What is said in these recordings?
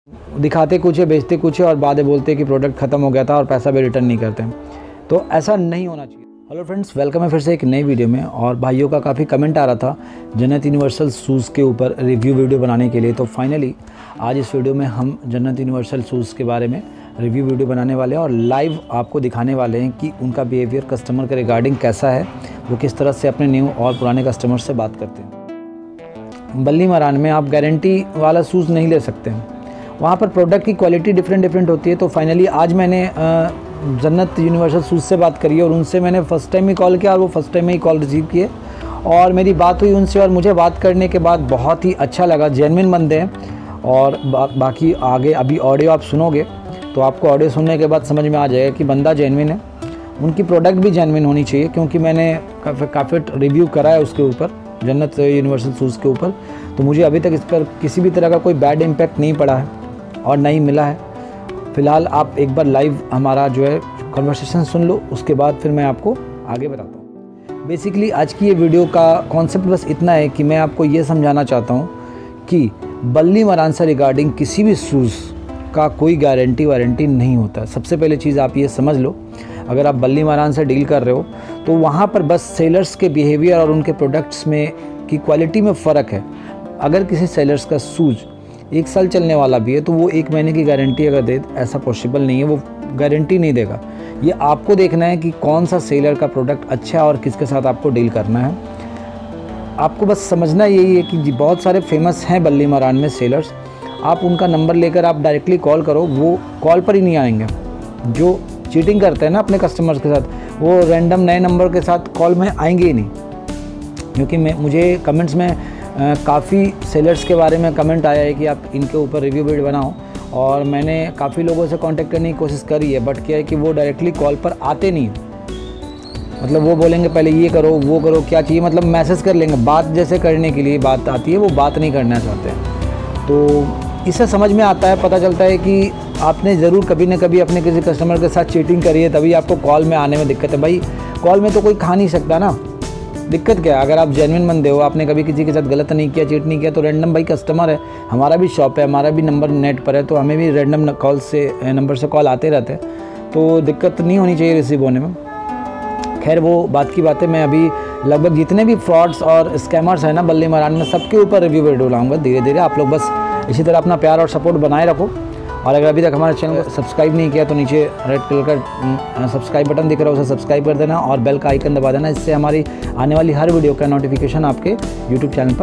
दिखाते कुछ है, बेचते कुछ है और बाद में बोलते हैं कि प्रोडक्ट ख़त्म हो गया था और पैसा भी रिटर्न नहीं करते हैं। तो ऐसा नहीं होना चाहिए। हेलो फ्रेंड्स, वेलकम है फिर से एक नई वीडियो में। और भाइयों का काफ़ी कमेंट आ रहा था जन्नत यूनिवर्सल शूज़ के ऊपर रिव्यू वीडियो बनाने के लिए। तो फाइनली आज इस वीडियो में हम जन्नत यूनिवर्सल शूज़ के बारे में रिव्यू वीडियो बनाने वाले हैं और लाइव आपको दिखाने वाले हैं कि उनका बिहेवियर कस्टमर के रिगार्डिंग कैसा है, वो किस तरह से अपने न्यू और पुराने कस्टमर से बात करते हैं। बल्ली मरान में आप गारंटी वाला शूज़ नहीं ले सकते हैं, वहाँ पर प्रोडक्ट की क्वालिटी डिफरेंट होती है। तो फाइनली आज मैंने जन्नत यूनिवर्सल शूज़ से बात करी और उनसे मैंने फ़र्स्ट टाइम ही कॉल किया और वो फ़र्स्ट टाइम ही कॉल रिसीव किए और मेरी बात हुई उनसे और मुझे बात करने के बाद बहुत ही अच्छा लगा। जेन्युइन बंदे हैं और बाकी आगे अभी ऑडियो आप सुनोगे तो आपको ऑडियो सुनने के बाद समझ में आ जाएगा कि बंदा जेन्युइन है। उनकी प्रोडक्ट भी जेन्युइन होनी चाहिए क्योंकि मैंने काफ़ी रिव्यू करा है उसके ऊपर, जन्नत यूनिवर्सल शूज़ के ऊपर। तो मुझे अभी तक इस पर किसी भी तरह का कोई बैड इम्पैक्ट नहीं पड़ा है और नहीं मिला है। फ़िलहाल आप एक बार लाइव हमारा जो है कन्वर्सेशन सुन लो, उसके बाद फिर मैं आपको आगे बताता हूँ। बेसिकली आज की ये वीडियो का कॉन्सेप्ट बस इतना है कि मैं आपको ये समझाना चाहता हूँ कि बल्ली मरान से रिगार्डिंग किसी भी शूज़ का कोई गारंटी वारंटी नहीं होता। सबसे पहले चीज़ आप ये समझ लो, अगर आप बल्ली मरान से डील कर रहे हो तो वहाँ पर बस सेलर्स के बिहेवियर और उनके प्रोडक्ट्स में की क्वालिटी में फ़र्क है। अगर किसी सेलर्स का शूज़ 1 साल चलने वाला भी है तो वो 1 महीने की गारंटी अगर दे, ऐसा पॉसिबल नहीं है, वो गारंटी नहीं देगा। ये आपको देखना है कि कौन सा सेलर का प्रोडक्ट अच्छा है और किसके साथ आपको डील करना है। आपको बस समझना यही है कि बहुत सारे फेमस हैं बल्ली मरान में सेलर्स, आप उनका नंबर लेकर आप डायरेक्टली कॉल करो, वो कॉल पर ही नहीं आएंगे। जो चीटिंग करते हैं ना अपने कस्टमर्स के साथ, वो रैंडम नए नंबर के साथ कॉल में आएंगे ही नहीं। क्योंकि मुझे कमेंट्स में काफ़ी सेलर्स के बारे में कमेंट आया है कि आप इनके ऊपर रिव्यू वीडियो बनाओ और मैंने काफ़ी लोगों से कांटेक्ट करने की कोशिश करी है, बट क्या है कि वो डायरेक्टली कॉल पर आते नहीं। मतलब वो बोलेंगे पहले ये करो वो करो, क्या चाहिए, मतलब मैसेज कर लेंगे। बात जैसे करने के लिए बात आती है, वो बात नहीं करना चाहते हैं। तो इससे समझ में आता है, पता चलता है कि आपने ज़रूर कभी ना कभी अपने किसी कस्टमर के साथ चीटिंग करी है, तभी आपको कॉल में आने में दिक्कत है। भाई कॉल में तो कोई खा नहीं सकता ना, दिक्कत क्या है? अगर आप जेन्युइन बंदे हो, आपने कभी किसी के साथ गलत नहीं किया, चीट नहीं किया, तो रैंडम भाई कस्टमर है, हमारा भी शॉप है, हमारा भी नंबर नेट पर है, तो हमें भी रैंडम कॉल से नंबर से कॉल आते रहते हैं, तो दिक्कत नहीं होनी चाहिए रिसीव होने में। खैर वो बात की बात है। मैं अभी लगभग जितने भी फ्रॉड्स और स्कैमर्स हैं ना बल्ली मरान में, सबके ऊपर रिव्यू वीडियो लाऊंगा धीरे धीरे। आप लोग बस इसी तरह अपना प्यार और सपोर्ट बनाए रखो और अगर अभी तक हमारे चैनल को सब्सक्राइब नहीं किया तो नीचे रेड कलर का सब्सक्राइब बटन दिख रहा है, उसे सब्सक्राइब कर देना और बेल का आइकन दबा देना। इससे हमारी आने वाली हर वीडियो का नोटिफिकेशन आपके यूट्यूब चैनल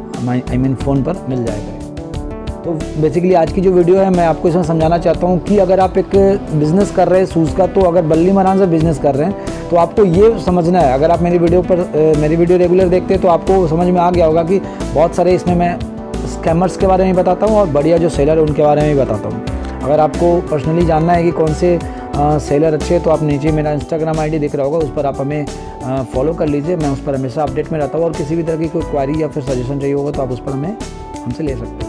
पर फ़ोन पर मिल जाएगा। तो बेसिकली आज की जो वीडियो है मैं आपको इसमें समझाना चाहता हूँ कि अगर आप एक बिज़नेस कर रहे हैं शूज़ का, तो अगर बल्ली मरान से बिज़नेस कर रहे हैं तो आपको ये समझना है। अगर आप मेरी वीडियो रेगुलर देखते हैं तो आपको समझ में आ गया होगा कि बहुत सारे इसमें मैं स्कैमर्स के बारे में बताता हूँ और बढ़िया जो सेलर है उनके बारे में भी बताता हूँ। अगर आपको पर्सनली जानना है कि कौन से सेलर अच्छे हैं तो आप नीचे मेरा इंस्टाग्राम आईडी दिख रहा होगा, उस पर आप हमें फॉलो कर लीजिए। मैं उस पर हमेशा अपडेट में रहता हूँ और किसी भी तरह की कोई क्वारी या फिर सजेशन चाहिए होगा तो आप उस पर हमसे ले सकते हैं।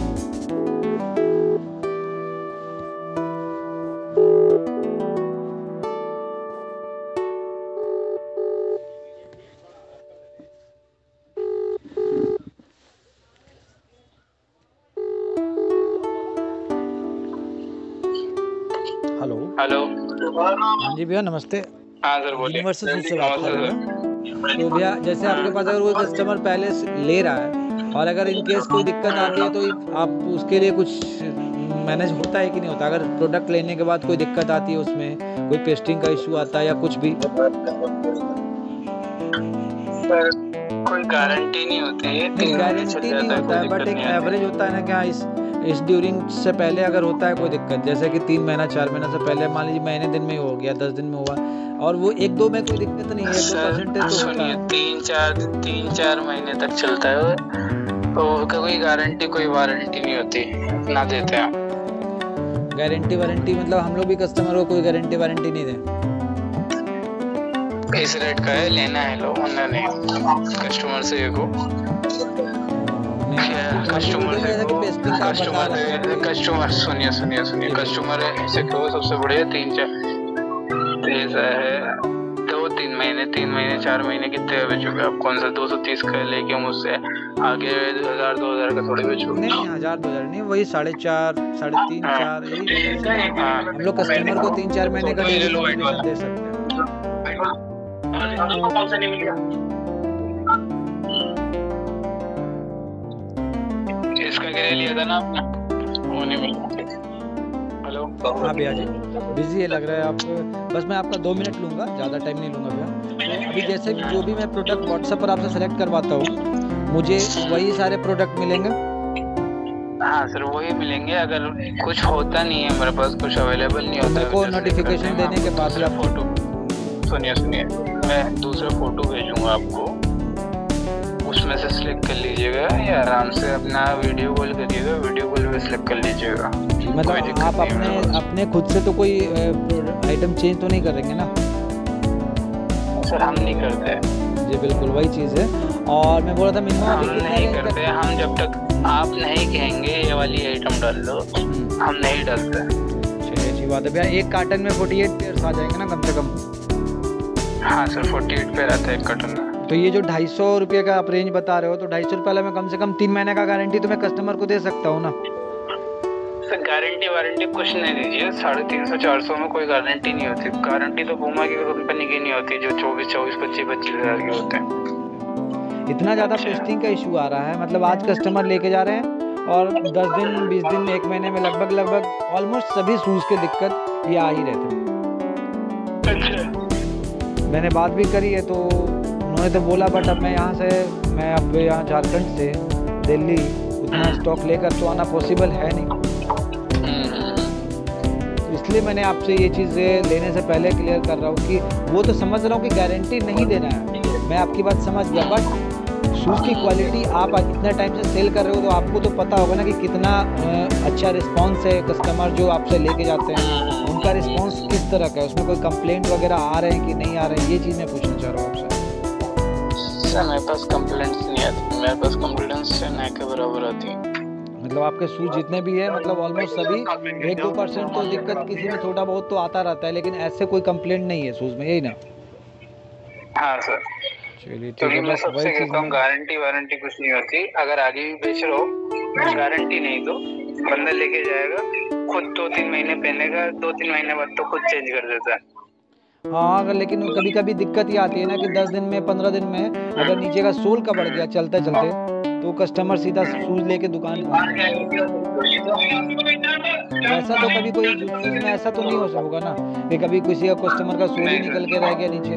हेलो। हाँ जी भैया, नमस्ते। हाँ सर बोलिए। यूनिवर्सल शूज़ से बात कर रहे हैं। तो भैया जैसे आपके पास अगर कोई कस्टमर पहले से ले रहा है और अगर इन केस कोई दिक्कत आती है तो आप उसके लिए कुछ मैनेज होता है कि नहीं होता? अगर प्रोडक्ट लेने के बाद कोई दिक्कत आती है, उसमें कोई पेस्टिंग का इशू आता है या कुछ भी? कोई गारंटी नहीं होती है, गारंटी नहीं होता है, बट एक एवरेज होता है ना क्या इस ड्यूरिंग से पहले अगर होता है कोई दिक्कत, जैसे कि 3 महीना 4 महीना से पहले, मान लीजिए महीने दिन में हो गया, 10 दिन में हुआ और वो 1-2 में कोई दिक्कत नहीं है, 1-2% तो होता है। 3-4 महीने तक चलता है तो कोई गारंटी कोई वारंटी नहीं होती, ना देते हैं। गारंटी वारंटी मतलब हम लोग भी कस्टमर को कोई गारंटी वारंटी नहीं दें? इस रेट का है, लेना है लो, वरना नहीं। कस्टमर से देखो, कस्टमर सुनिए कस्टमर ऐसे कहो सबसे बढ़िया 3-4 ऐसा है, 3 महीने 4 महीने कितने बेचोगे आप? कौन सा 230 का लेके मुझसे आगे 1000-2000 का थोड़ी बेचोगे? नहीं 1000-2000 नहीं, वही 4.5 3.5 4 यही हम लोग कस्टमर को 3-4 महीने का डिस्काउंट दे सकते हैं। इसका क्या लिया था ना आपने? वो नहीं मिला। हेलो हाँ भैया जी, बिजी है लग रहा है आप। बस मैं आपका 2 मिनट लूँगा, ज़्यादा टाइम नहीं लूँगा भैया। तो अभी जैसे भी जो भी मैं प्रोडक्ट व्हाट्सएप पर आपसे सेलेक्ट करवाता हूँ, मुझे वही सारे प्रोडक्ट मिलेंगे? हाँ सर वही मिलेंगे। अगर कुछ होता नहीं है मेरे पास, कुछ अवेलेबल नहीं होता मेरे को नोटिफिकेशन देने के बाद आप फोटो सुनिए मैं दूसरा फोटो भेजूंगा आपको, उसमें से सिलेक्ट कर लीजिएगा या आराम से अपना वीडियो कॉल करिएगा, वीडियो कॉल पे सिलेक्ट कर लीजिएगा। मतलब आप अपने खुद से तो कोई आइटम चेंज तो नहीं करेंगे ना? सर हम नहीं करते जी, बिल्कुल वही चीज़ है। और मैं बोल रहा था मिनिमम हम नहीं करते, हम जब तक आप नहीं कहेंगे ये वाली आइटम डाल लो हम नहीं डालते। चलिए अच्छी बात है भैया। एक कार्टन में 48 पेयर्स आ जाएंगे ना कम से कम? हाँ सर 48 पेयर आता है एक कार्टन में। तो ये जो 250 रुपये का आप रेंज बता रहे हो, तो 250 रुपये वाला मैं कम से कम 3 महीने का गारंटी तो मैं कस्टमर को दे सकता हूँ ना? सर गारंटी वारंटी कुछ नहीं दीजिए। 350-400 में कोई गारंटी नहीं होती। गारंटी तो पूमा की कंपनी की नहीं होती जो 24-25 हज़ार के होते हैं। इतना ज़्यादा पेस्टिंग का इशू आ रहा है? मतलब आज कस्टमर लेके जा रहे हैं और 10 दिन 20 दिन 1 महीने में लगभग ऑलमोस्ट सभी शूज़ के दिक्कत ये आ ही रहते हैं। अच्छा मैंने बात भी करी है तो उन्होंने तो बोला, बट अब मैं अब यहाँ झारखंड से दिल्ली उतना स्टॉक लेकर तो आना पॉसिबल है नहीं। तो इसलिए मैंने आपसे ये चीज़ें लेने से पहले क्लियर कर रहा हूँ कि वो तो समझ रहा हूँ कि गारंटी नहीं देना है, मैं आपकी बात समझ गया, बट शूज़ की क्वालिटी आप इतना टाइम से सेल कर रहे हो तो आपको तो पता होगा ना कि कितना अच्छा रिस्पांस है। कस्टमर जो आपसे लेके जाते हैं उनका रिस्पांस किस तरह का है, उसमें कोई कंप्लेंट वगैरह आ रहे हैं कि नहीं आ रहे हैं, ये चीज़ मैं पूछना चाह रहा हूँ आपसे। सर मेरे पास कंप्लेंट्स नहीं आती, मेरे पास कंप्लेंट्स न के बराबर आती है। मतलब आपके शूज़ जितने भी है, मतलब ऑलमोस्ट सभी 1-2% तो दिक्कत किसी में छोटा बहुत तो आता रहता है, लेकिन ऐसे कोई कंप्लेंट नहीं है शूज़ में, यही ना? हाँ सर। चलिए ठीक क्योंकि है। मैं बस सबसे वही चीज़ कहता हूँ गारंटी वारंटी कुछ नहीं होती। अगर आगे भी बेच रहे हो गारंटी नहीं तो बंदा लेके जाएगा, खुद 2-3 महीने पहनेगा, 2-3 महीने बाद तो खुद चेंज कर देता है। हाँ, अगर लेकिन कभी कभी दिक्कत ये आती है ना कि 10 दिन में 15 दिन में अगर नीचे का सोल का बढ़ गया चलते चलते, तो कस्टमर सीधा शूज़ लेके दुकान पहुँच जाएगा। ऐसा तो कभी कोई शूज़ में ऐसा तो नहीं हो होगा ना कि कभी किसी का कस्टमर का सोल ही निकल के रह गया नीचे?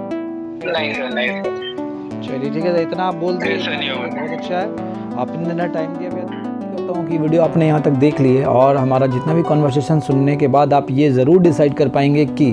नहीं सर, नहीं सर। चलिए ठीक है, इतना आप बोल दिए बहुत अच्छा है, आपने इतना टाइम दिया। मैं कहता हूँ कि वीडियो आपने यहाँ तक देख ली है और हमारा जितना भी कन्वर्सेशन सुनने के बाद आप ये ज़रूर डिसाइड कर पाएंगे कि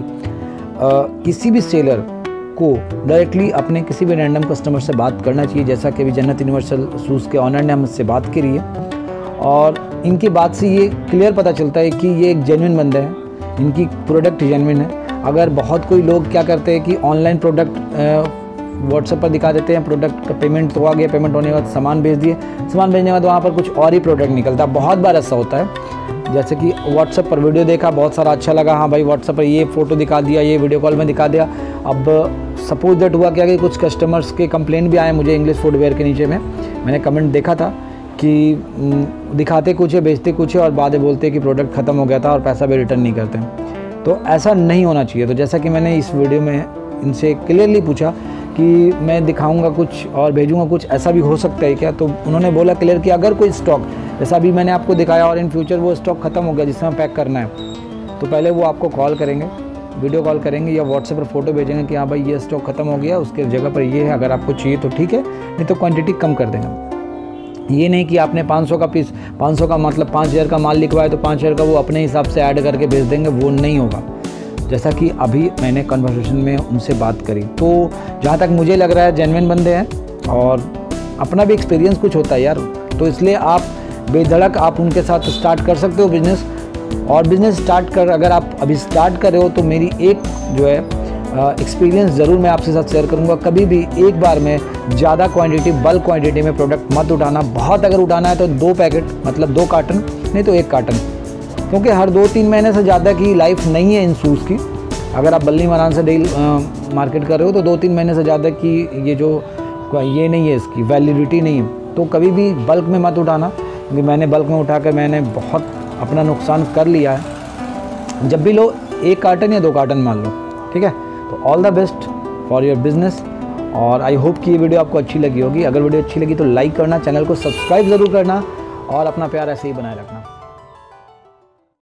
किसी भी सेलर को डायरेक्टली अपने किसी भी रैंडम कस्टमर से बात करना चाहिए, जैसा कि अभी जन्नत यूनिवर्सल शूज़ के ऑनर ने हमसे बात करी है। और इनकी बात से ये क्लियर पता चलता है कि ये एक जेन्युइन बंदे हैं, इनकी प्रोडक्ट जेन्युइन है। अगर बहुत कोई लोग क्या करते हैं कि ऑनलाइन प्रोडक्ट व्हाट्सएप पर दिखा देते हैं, प्रोडक्ट का पेमेंट तो आ गया, पेमेंट होने के बाद सामान भेज दिए, सामान भेजने के बाद वहाँ पर कुछ और ही प्रोडक्ट निकलता है। बहुत बार ऐसा होता है, जैसे कि व्हाट्सएप पर वीडियो देखा, बहुत सारा अच्छा लगा, हाँ भाई व्हाट्सएप पर ये फ़ोटो दिखा दिया, ये वीडियो कॉल में दिखा दिया। अब सपोज दैट हुआ क्या कि कुछ कस्टमर्स के कंप्लेंट भी आए मुझे इंग्लिश फुटवेयर के नीचे में, मैंने कमेंट देखा था कि दिखाते कुछ है, बेचते कुछ है और बाद में बोलते कि प्रोडक्ट ख़त्म हो गया था और पैसा भी रिटर्न नहीं करते। तो ऐसा नहीं होना चाहिए। तो जैसा कि मैंने इस वीडियो में इनसे क्लियरली पूछा कि मैं दिखाऊंगा कुछ और भेजूंगा कुछ, ऐसा भी हो सकता है क्या? तो उन्होंने बोला क्लियर कि अगर कोई स्टॉक जैसा अभी मैंने आपको दिखाया और इन फ्यूचर वो स्टॉक ख़त्म हो गया जिसमें पैक करना है, तो पहले वो आपको कॉल करेंगे, वीडियो कॉल करेंगे या व्हाट्सएप पर फ़ोटो भेजेंगे कि हाँ भाई ये स्टॉक ख़त्म हो गया, उसके जगह पर ये है, अगर आपको चाहिए तो ठीक है, नहीं तो क्वान्टिटी कम कर देंगे। ये नहीं कि आपने 500 का पीस, 500 का मतलब 5000 का माल लिखवाया तो 5000 का वो अपने हिसाब से ऐड करके भेज देंगे, वो नहीं होगा। जैसा कि अभी मैंने कन्वर्सेशन में उनसे बात करी, तो जहाँ तक मुझे लग रहा है जेन्युइन बंदे हैं और अपना भी एक्सपीरियंस कुछ होता है यार, तो इसलिए आप बेधड़क आप उनके साथ स्टार्ट कर सकते हो बिज़नेस। और बिज़नेस स्टार्ट कर अगर आप अभी स्टार्ट कर रहे हो तो मेरी एक जो है एक्सपीरियंस ज़रूर मैं आपके साथ शेयर करूँगा। कभी भी एक बार में ज़्यादा क्वांटिटी, बल्क क्वांटिटी में प्रोडक्ट मत उठाना। बहुत अगर उठाना है तो 2 पैकेट मतलब 2 कार्टन, नहीं तो 1 कार्टन, क्योंकि हर 2-3 महीने से ज़्यादा की लाइफ नहीं है इन शूज़ की। अगर आप बल्ली मरान से मार्केट कर रहे हो तो 2-3 महीने से ज़्यादा की ये नहीं है, इसकी वैलिडिटी नहीं है। तो कभी भी बल्क में मत उठाना, क्योंकि मैंने बल्क में उठाकर मैंने बहुत अपना नुकसान कर लिया है। जब भी लो 1 कार्टन या 2 कार्टन मान लो, ठीक है। तो all the best for your business. और आई होप कि ये वीडियो आपको अच्छी लगी होगी। अगर वीडियो अच्छी लगी तो लाइक करना, चैनल को सब्सक्राइब ज़रूर करना और अपना प्यार ऐसे ही बनाए रखना।